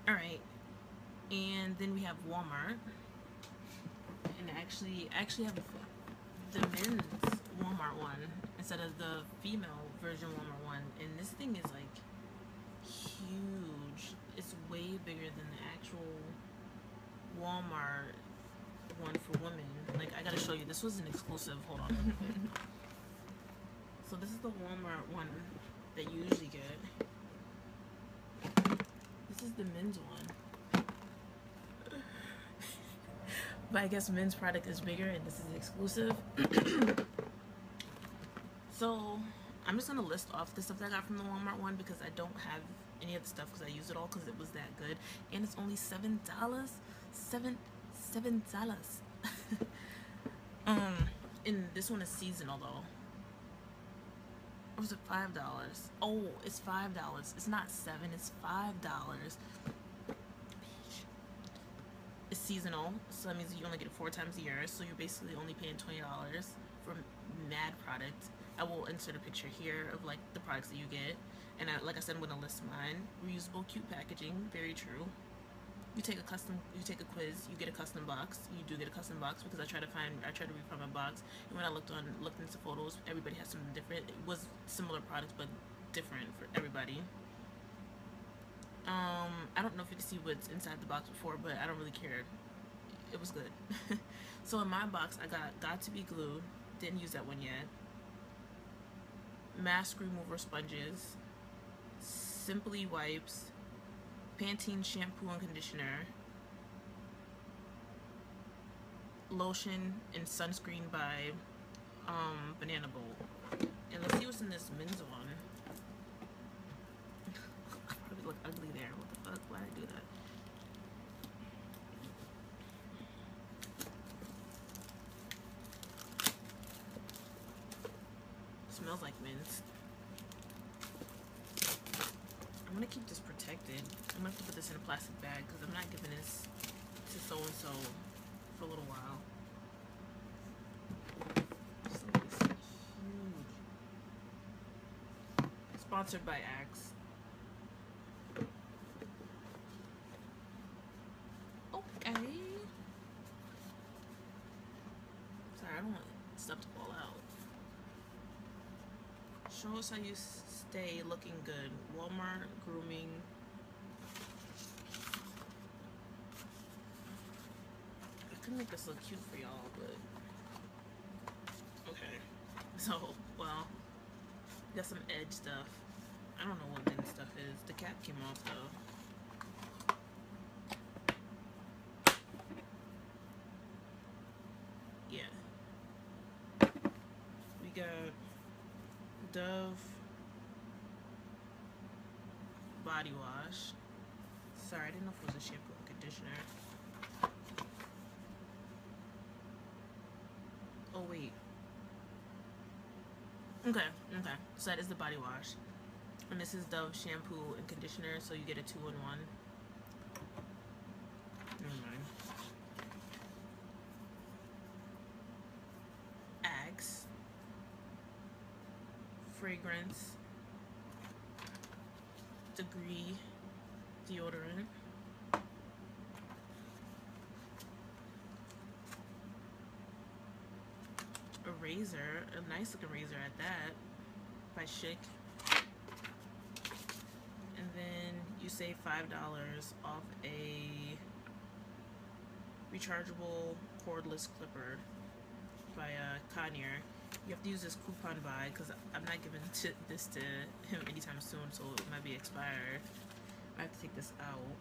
All right, and then we have Walmart, and I actually have the men's Walmart one instead of the female version Walmart one, and this thing is like huge. It's way bigger than the actual Walmart one for women. Like, I gotta show you. This was an exclusive. Hold on. So this is the Walmart one that you usually get. This is the men's one. But I guess men's product is bigger and this is exclusive. So I'm just gonna list off the stuff that I got from the Walmart one because I don't have any of the stuff because I used it all because it was that good, and it's only $7. $7. And this one is seasonal though. Or was it $5? Oh, it's $5. It's not $7. It's $5. It's seasonal, so that means you only get it 4 times a year. So you're basically only paying $20 for mad product. I will insert a picture here of like the products that you get, and like I said, I'm gonna list mine. Reusable, cute packaging, very true. You take a quiz, you get a custom box. You do get a custom box because I try to refund my box. And when I looked into photos, everybody has something different. It was similar products but different for everybody. I don't know if you can see what's inside the box before, but I don't really care. It was good. So in my box, I got to be glued. Didn't use that one yet. Mask remover sponges, Simply wipes, Pantene shampoo and conditioner, lotion, and sunscreen by Banana Boat. And let's see what's in this men's one. I probably look ugly there. What the fuck? Why'd I do that? Smells like mint. I'm gonna keep this protected. I'm gonna have to put this in a plastic bag because I'm not giving this to so and so for a little while. This is huge. Sponsored by Axe. Okay. Sorry, I don't want stuff to fall out. Show us how you stay looking good. Walmart grooming. I could make this look cute for y'all, but okay. So, well, got some edge stuff. I don't know what men's stuff is. The cap came off though. Yeah. We got Dove body wash. Sorry, I didn't know if it was a shampoo or conditioner. Oh wait. Okay. So that is the body wash. And this is Dove shampoo and conditioner, so you get a 2-in-1. Never mind. Axe. Fragrance. Degree deodorant. A razor, a nice looking razor at that, by Schick. And then you save $5 off a rechargeable cordless clipper by Conair. You have to use this coupon buy because I'm not giving this to him anytime soon, so it might be expired. I have to take this out.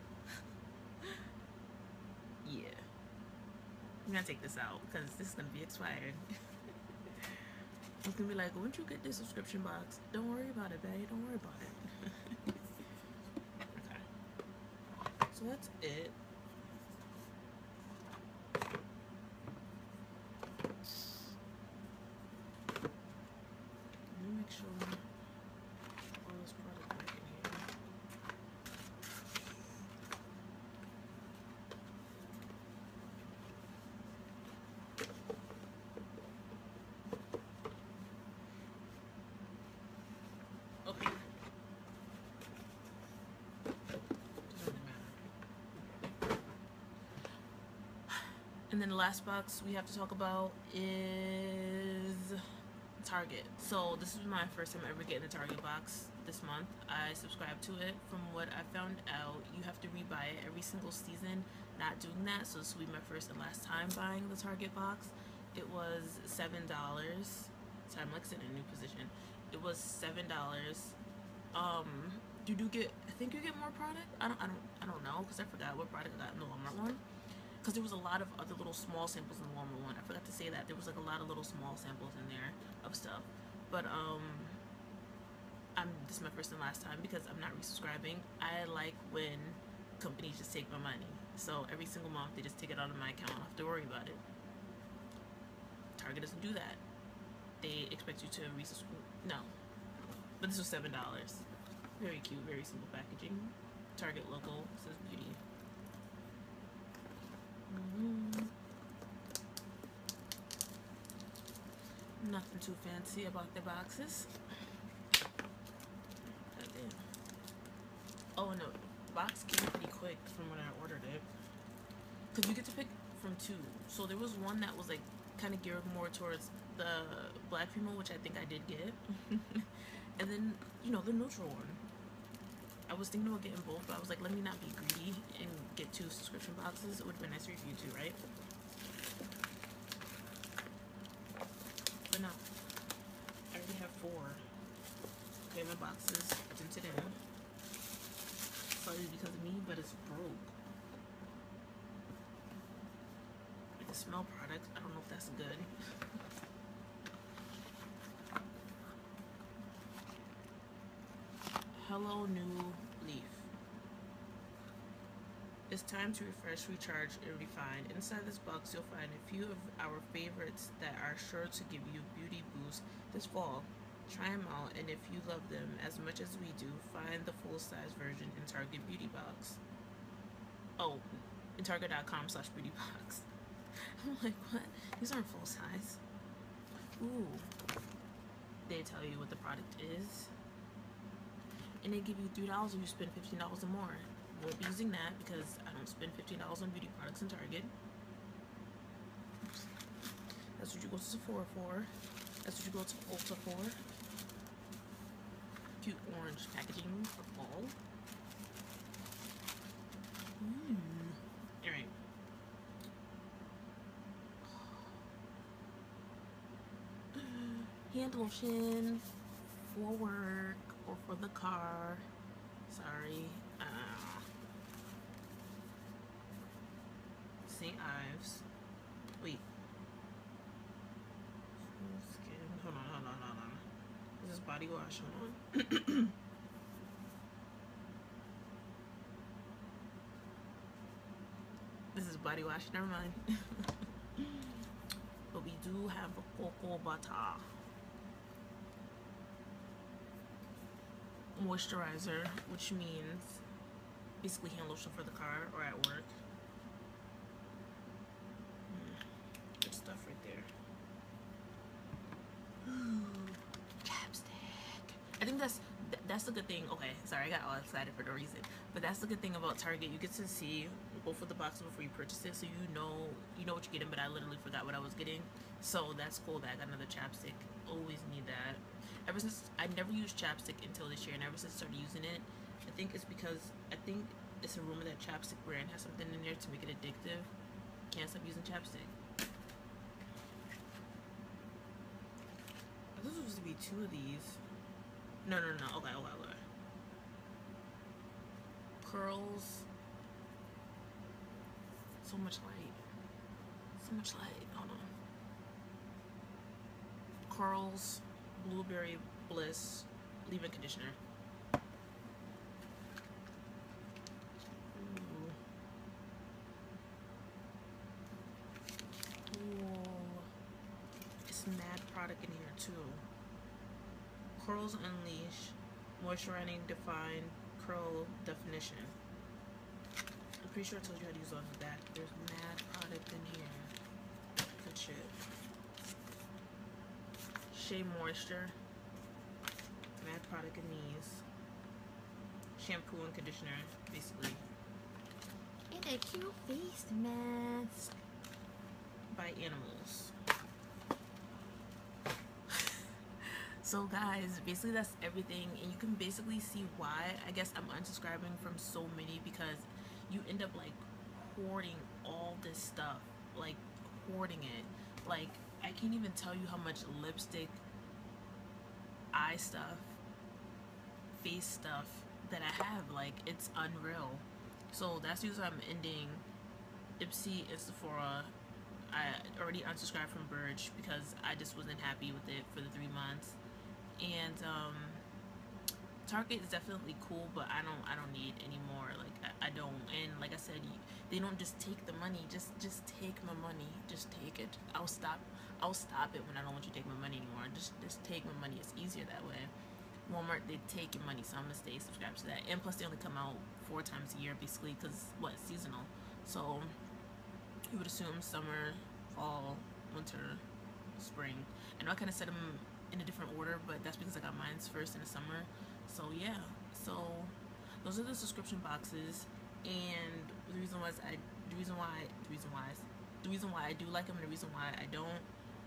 Yeah. I'm gonna take this out because this is gonna be expired. It's gonna be like, won't you get this subscription box? Don't worry about it, babe. Don't worry about it. Okay. So that's it. Let me make sure all this product back in here. Okay. Doesn't really And then the last box we have to talk about is Target. So this is my first time ever getting the Target box this month. I subscribed to it. From what I found out, you have to rebuy it every single season. Not doing that, so this will be my first and last time buying the Target box. It was $7. Sorry, I'm like sitting in a new position. It was $7. You do get, I think you get more product. I don't know, because I forgot what product I got in the Walmart one. Because there was a lot of other little small samples in the Walmart one. I forgot to say that there was like a lot of little small samples in there of stuff. But this is my first and last time because I'm not resubscribing. I like when companies just take my money. So every single month they just take it out of my account. I don't have to worry about it. Target doesn't do that. They expect you to resubscribe. No. But this was $7. Very cute, very simple packaging. Target logo, says beauty. Nothing too fancy about the boxes. Oh no, the box came pretty quick from when I ordered it. Because you get to pick from two. So there was one that was like kind of geared more towards the black female, which I think I did get. And then, you know, the neutral one. I was thinking about getting both, but I was like, let me not be greedy and get 2 subscription boxes. It would have been nicer if you too, right? But no. I already have 4. Okay, my box is dented in. Slightly because of me, but it's broke. I can smell products. I don't know if that's good. Hello, new leaf. It's time to refresh, recharge, and refine. Inside this box, you'll find a few of our favorites that are sure to give you beauty boosts this fall. Try them out, and if you love them as much as we do, find the full-size version in Target Beauty Box. Oh, in Target.com/beautybox. I'm like, what? These aren't full-size. Ooh. They tell you what the product is. And they give you $3 if you spend $15 or more. Won't be using that because I don't spend $15 on beauty products in Target. That's what you go to Sephora for. That's what you go to Ulta for. Cute orange packaging for fall. Alright. Hand lotion for work or for the car. Sorry. St. Ives. Wait. Skin. Hold on. This is body wash. Hold on. This is body wash. Never mind. But we do have a cocoa butter moisturizer, which means basically hand lotion for the car or at work. Good stuff right there. Chapstick. I think that's the good thing. Okay, sorry, I got all excited for no reason. But that's the good thing about Target. You get to see both of the boxes before you purchase it, so you know what you're getting. But I literally forgot what I was getting, so that's cool that I got another chapstick. Always need that. Ever since I never used chapstick until this year, and ever since I started using it, I think it's because it's a rumor that chapstick brand has something in there to make it addictive. Can't stop using chapstick. I thought there was supposed to be 2 of these. No. Okay. Curls. So much light. Hold on. Curls. Blueberry Bliss leave-in conditioner. Ooh. It's mad product in here too. Curls Unleash, moisturizing define curl definition. I'm pretty sure I told you how to use it on the back. There's mad product in here. Good shit. Shea Moisture, mad product in these. Shampoo and conditioner, basically. And a cute face mask. by animals. So guys, basically that's everything, and you can basically see why I guess I'm unsubscribing from so many, because you end up like hoarding all this stuff, like hoarding it. Like I can't even tell you how much lipstick, eye stuff, face stuff that I have. Like it's unreal. So that's usually I'm ending Ipsy and Sephora. I already unsubscribed from Burge because I just wasn't happy with it for the 3 months. And Target is definitely cool, but I don't need anymore. Like I don't. And like I said, they don't just take the money. Just take my money. Just take it. I'll stop it when I don't want you to take my money anymore. Just take my money. It's easier that way. Walmart, they take your money, so I'm gonna stay subscribed to that. And plus, they only come out 4 times a year, basically, because what, seasonal. So you would assume summer, fall, winter, spring. And I kind of set them in a different order, but that's because I got mine's first in the summer. So yeah, so those are the subscription boxes, and the reason why I do like them, and the reason why I don't.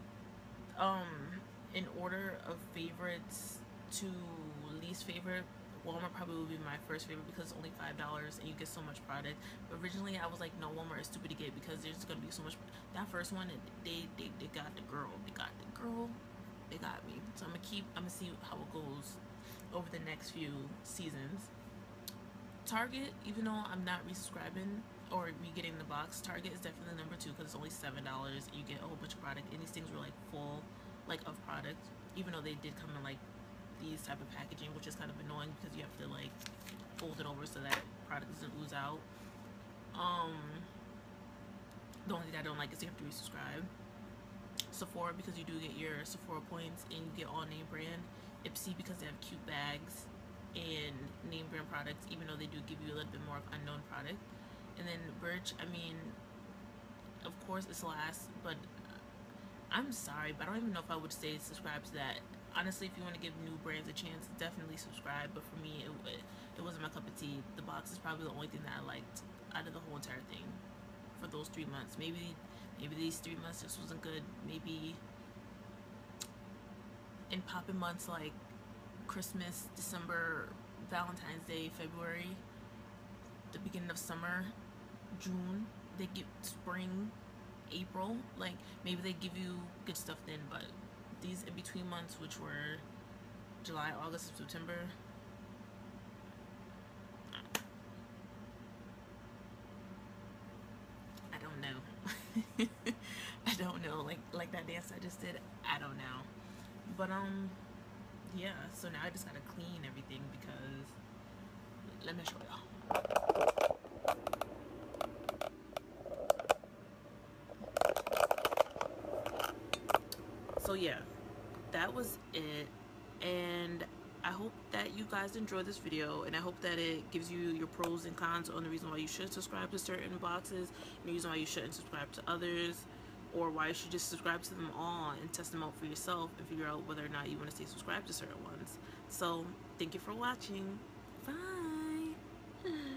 In order of favorites to least favorite, Walmart probably would be my first favorite because it's only $5 and you get so much product. But originally I was like, no, Walmart is stupid to get because there's gonna be so much. That first one, they got the girl, they got me. So I'm gonna see how it goes over the next few seasons. Target, even though I'm not resubscribing or re-getting the box, Target is definitely number 2 because it's only $7 and you get a whole bunch of product, and these things were like full, like, of product, even though they did come in like these type of packaging, which is kind of annoying because you have to like fold it over so that product doesn't ooze out. The only thing I don't like is you have to resubscribe. Sephora, because you do get your Sephora points and you get all name brand. Ipsy, because they have cute bags and name brand products, even though they do give you a little bit more of unknown product. And then Burge, I mean, of course it's last, but I'm sorry, but I don't even know if I would say subscribe to that. Honestly, if you want to give new brands a chance, definitely subscribe. But for me, it wasn't my cup of tea. The box is probably the only thing that I liked out of the whole entire thing for those 3 months. Maybe these 3 months just wasn't good. Maybe in poppin' months like Christmas, December, Valentine's Day, February, the beginning of summer, June, they get spring, April, like maybe they give you good stuff then. But these in between months, which were July, August, September, I don't know. I don't know, like that dance I just did, I don't know. But yeah, so now I just gotta clean everything because, let me show y'all. So yeah, that was it, and I hope that you guys enjoyed this video, and I hope that it gives you your pros and cons on the reason why you should subscribe to certain boxes and the reason why you shouldn't subscribe to others, or why you should just subscribe to them all and test them out for yourself and figure out whether or not you want to stay subscribed to certain ones. So thank you for watching. Bye.